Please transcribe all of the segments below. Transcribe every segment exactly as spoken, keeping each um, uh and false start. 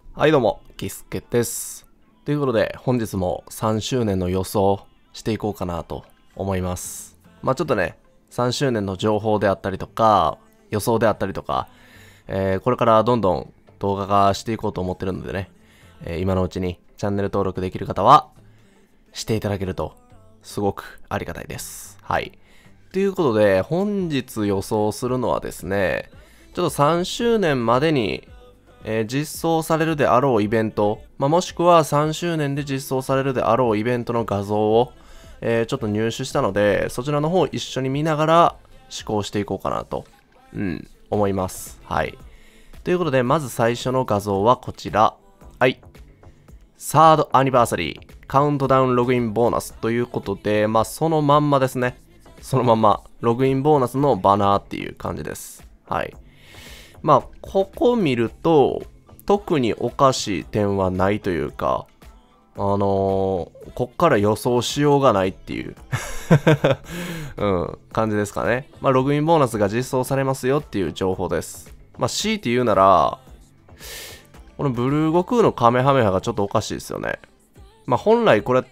はいどうも、キスケです。ということで、本日もさんしゅうねんの予想していこうかなと思います。まあちょっとね、さんしゅうねんの情報であったりとか、予想であったりとか、えーこれからどんどん動画化していこうと思ってるのでね、えー今のうちにチャンネル登録できる方は、していただけると、すごくありがたいです。はい。ということで、本日予想するのはですね、ちょっとさんしゅうねんまでにえー実装されるであろうイベント、まあ、もしくはさんしゅうねんで実装されるであろうイベントの画像を、えーちょっと入手したので、そちらの方を一緒に見ながら試行していこうかなと、うん、思います。はい。ということで、まず最初の画像はこちら。はい。サードアニバーサリー、カウントダウンログインボーナスということで、まあ、そのまんまですね。そのまんま、ログインボーナスのバナーっていう感じです。はい。まあ、ここ見ると、特におかしい点はないというか、あのー、こっから予想しようがないっていううん、感じですかね。まあ、ログインボーナスが実装されますよっていう情報です。まあ、強いて言うなら、このブルー悟空のカメハメハがちょっとおかしいですよね。まあ、本来これって、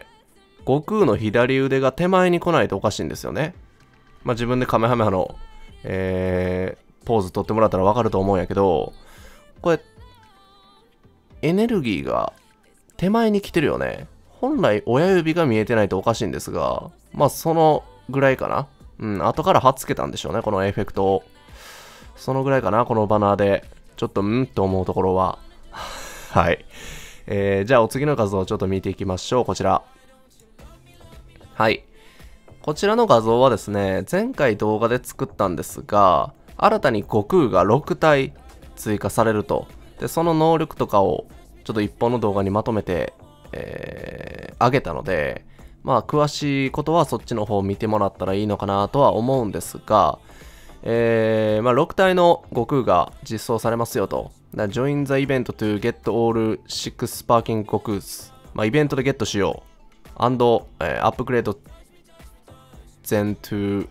悟空の左腕が手前に来ないとおかしいんですよね。まあ、自分でカメハメハの、えー、ポーズ取ってもらったらわかると思うんやけど、これ、エネルギーが手前に来てるよね。本来親指が見えてないとおかしいんですが、まあそのぐらいかな。うん、後から貼っつけたんでしょうね、このエフェクトを。そのぐらいかな、このバナーで。ちょっとんと思うところは。はい。えー、じゃあお次の画像をちょっと見ていきましょう。こちら。はい。こちらの画像はですね、前回動画で作ったんですが、新たに悟空がろく体追加されると。で、その能力とかをちょっと一本の動画にまとめて、えー、上げたので、まあ、詳しいことはそっちの方を見てもらったらいいのかなとは思うんですが、えー、まあ、ろく体の悟空が実装されますよと。だ Join the event to get all six sparking Gokus。まあ、イベントでゲットしよう。and、えー、アップグレード全 to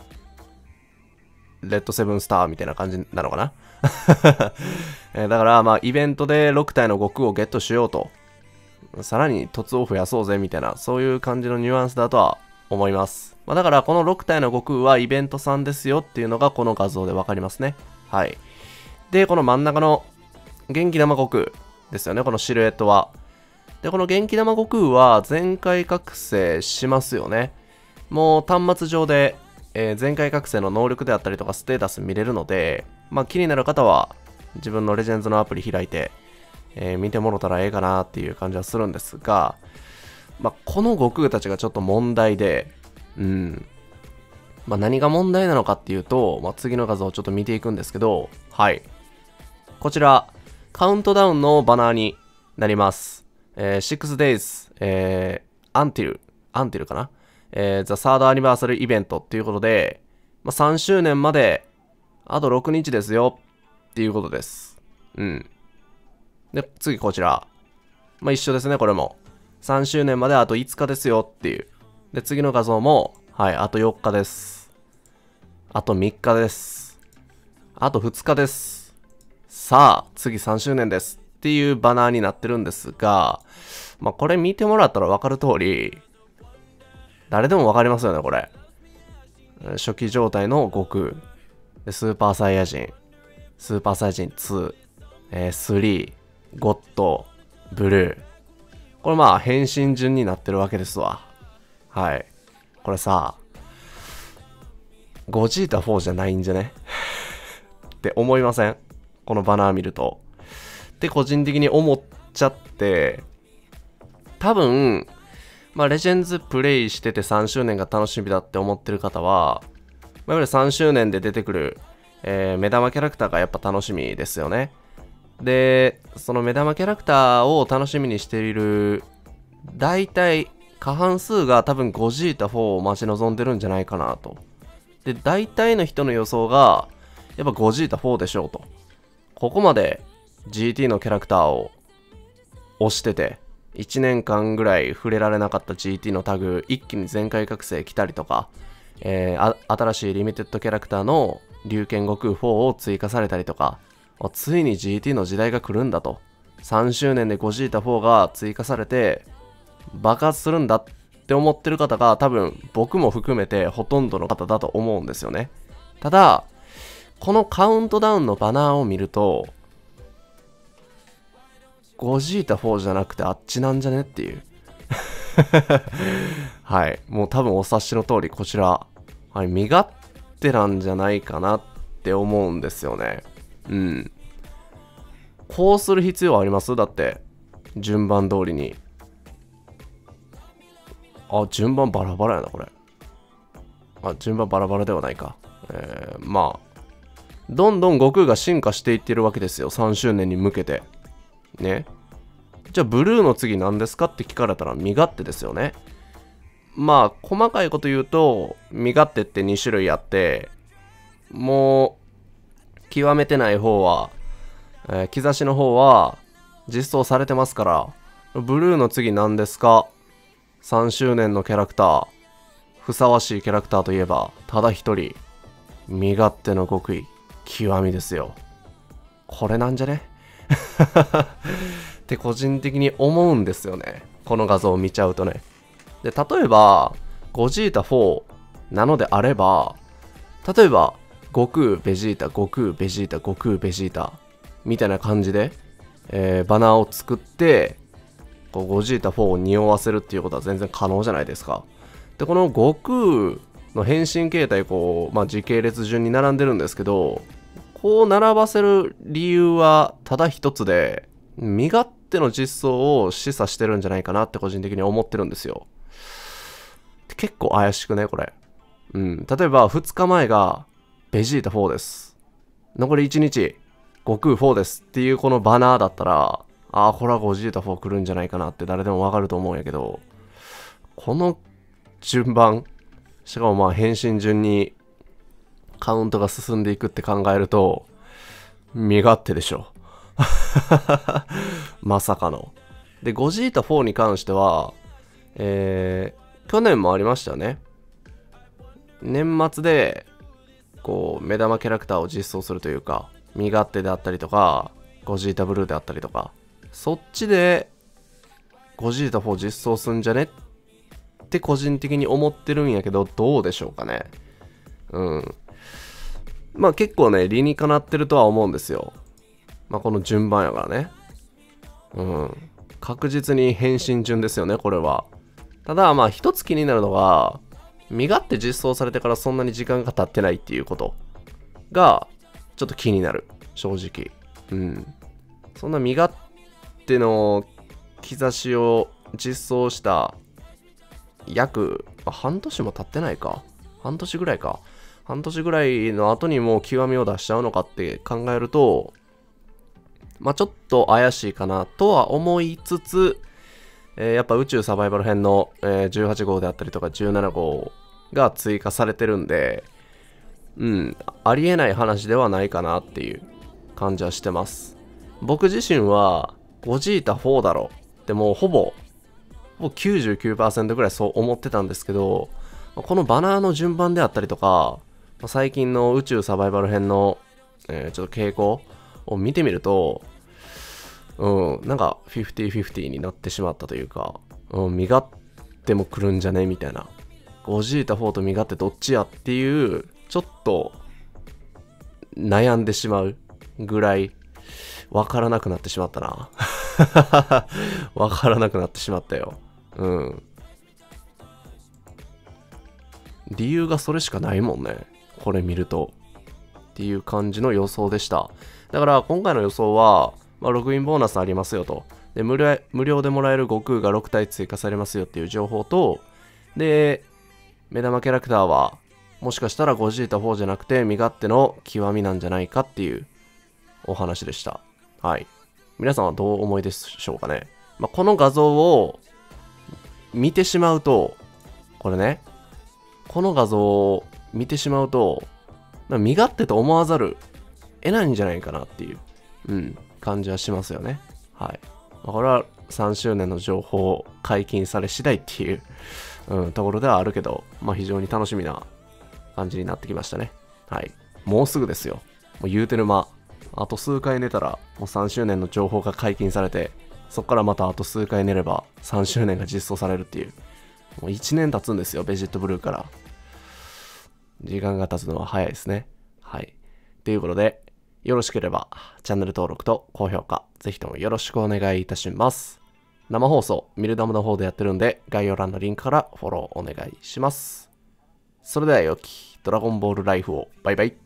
レッドセブンスターみたいな感じなのかなえーだから、まあ、イベントでろく体の悟空をゲットしようと。さらに凸を増やそうぜみたいな、そういう感じのニュアンスだとは思います。まあ、だから、このろく体の悟空はイベントさんですよっていうのがこの画像でわかりますね。はい。で、この真ん中の元気玉悟空ですよね、このシルエットは。で、この元気玉悟空は全開覚醒しますよね。もう端末上で、えー、全開覚醒の能力であったりとかステータス見れるので、まあ気になる方は自分のレジェンズのアプリ開いて、えー、見てもろたらええかなっていう感じはするんですが、まあこの悟空たちがちょっと問題で、うん。まあ何が問題なのかっていうと、まあ次の画像をちょっと見ていくんですけど、はい。こちら、カウントダウンのバナーになります。えー、シックス days、えー、until、until かなえー、The Third Anniversary Event っていうことで、まあ、さんしゅうねんまであとろくにちですよっていうことです。うん。で、次こちら。まあ、一緒ですね、これも。さんしゅうねんまであといつかですよっていう。で、次の画像も、はい、あとよっかです。あとみっかです。あとふつかです。さあ、次さんしゅうねんですっていうバナーになってるんですが、まあ、これ見てもらったらわかる通り、誰でもわかりますよね、これ。初期状態の悟空。でスーパーサイヤ人。スーパーサイヤ人ツー。えー、スリー。ゴッド。ブルー。これまあ変身順になってるわけですわ。はい。これさ、ゴジータフォーじゃないんじゃねって思いません？このバナー見ると。って個人的に思っちゃって、多分、まあ、レジェンズプレイしててさんしゅうねんが楽しみだって思ってる方は、まあ、いわゆるさんしゅうねんで出てくる、えー、目玉キャラクターがやっぱ楽しみですよね。で、その目玉キャラクターを楽しみにしている、大体、過半数が多分ゴジータフォーを待ち望んでるんじゃないかなと。で、大体の人の予想が、やっぱゴジータフォーでしょうと。ここまで ジーティー のキャラクターを押してて、いちねんかんぐらい触れられなかった ジーティー のタグ、一気に全開覚醒来たりとか、えー、あ新しいリミテッドキャラクターの龍剣悟空フォーを追加されたりとか、ついに ジーティー の時代が来るんだと。 さんしゅうねんでゴジータフォーが追加されて爆発するんだって思ってる方が多分僕も含めてほとんどの方だと思うんですよね。ただこのカウントダウンのバナーを見るとゴジータフォーじゃなくてあっちなんじゃねっていうはい、もう多分お察しの通りこちら、はい、身勝手なんじゃないかなって思うんですよね。うん。こうする必要あります？だって順番通りに。あ、順番バラバラやなこれ。あ、順番バラバラではないか。えー、まあどんどん悟空が進化していってるわけですよ、さんしゅうねんに向けてね。じゃあブルーの次何ですかって聞かれたら身勝手ですよね。まあ細かいこと言うと身勝手ってに種類あって、もう極めてない方は、えー、兆しの方は実装されてますから、ブルーの次何ですか、さんしゅうねんのキャラクター、ふさわしいキャラクターといえばただ一人、身勝手の極意極みですよ。これなんじゃねって個人的に思うんですよね、この画像を見ちゃうとね。で例えばゴジータフォーなのであれば、例えば悟空ベジータ悟空ベジータ悟空ベジータみたいな感じで、えー、バナーを作ってこうゴジータフォーを匂わせるっていうことは全然可能じゃないですか。でこの悟空の変身形態こう、まあ、時系列順に並んでるんですけど、こう並ばせる理由はただ一つで、身勝手の実装を示唆してるんじゃないかなって個人的に思ってるんですよ。結構怪しくねこれ。うん、例えばふつかまえがベジータフォーです、残りいちにち悟空フォーですっていうこのバナーだったら、ああこれはゴジータフォー来るんじゃないかなって誰でもわかると思うんやけど、この順番、しかもまあ変身順にカウントが進んでいくって考えると身勝手でしょまさかの。でゴジータフォーに関しては、えー、去年もありましたよね。年末でこう目玉キャラクターを実装するというか、身勝手であったりとかゴジータブルーであったりとか、そっちでゴジータフォー実装すんじゃねって個人的に思ってるんやけど、どうでしょうかね。うんまあ結構ね理にかなってるとは思うんですよ。まあこの順番やからね。うん確実に変身順ですよねこれは。ただまあ一つ気になるのが、身勝手実装されてからそんなに時間が経ってないっていうことがちょっと気になる、正直。うんそんな身勝手の兆しを実装した約半年も経ってないか、半年ぐらいか半年ぐらいの後にもう極みを出しちゃうのかって考えると、まあちょっと怪しいかなとは思いつつ、えー、やっぱ宇宙サバイバル編の、えー、じゅうはち号であったりとかじゅうなな号が追加されてるんで、うんありえない話ではないかなっていう感じはしてます。僕自身はゴジータフォーだろってもうほぼほぼ きゅうじゅうきゅうパーセント ぐらいそう思ってたんですけど、このバナーの順番であったりとか最近の宇宙サバイバル編の、えー、ちょっと傾向を見てみると、うんなんかフィフティフィフティになってしまったというか、うん、身勝手も来るんじゃねみたいな、ゴジータフォーと身勝手どっちやっていうちょっと悩んでしまうぐらいわからなくなってしまったなわからなくなってしまったよ。うん理由がそれしかないもんねこれ見るとっていう感じの予想でした。だから今回の予想は、まあ、ログインボーナスありますよと、で 無料、無料でもらえる悟空がろく体追加されますよっていう情報と、で目玉キャラクターはもしかしたらゴジータフォーじゃなくて身勝手の極みなんじゃないかっていうお話でした。はい。皆さんはどうお思いでしょうかね。まあ、この画像を見てしまうと、これね、この画像を見てしまうと、身勝手と思わざる得ないんじゃないかなっていう、うん、感じはしますよね。はい。まあ、これはさんしゅうねんの情報解禁され次第っていう、うん、ところではあるけど、まあ、非常に楽しみな感じになってきましたね。はい。もうすぐですよ。もう言うてる間、 あと数回寝たらもうさんしゅうねんの情報が解禁されて、そこからまたあと数回寝ればさんしゅうねんが実装されるっていう。もういちねん経つんですよ、ベジットブルーから。時間が経つのは早いですね。はい。ということで、よろしければチャンネル登録と高評価、ぜひともよろしくお願いいたします。生放送、ミルダムの方でやってるんで、概要欄のリンクからフォローお願いします。それでは良きドラゴンボールライフを。バイバイ。